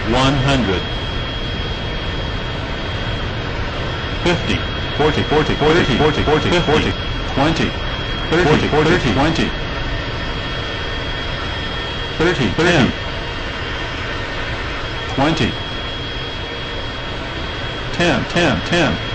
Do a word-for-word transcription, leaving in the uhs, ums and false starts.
one hundred. fifty, forty, forty, forty, forty, forty, forty, twenty, thirty, forty, twenty, thirty, ten, twenty, ten, ten, ten.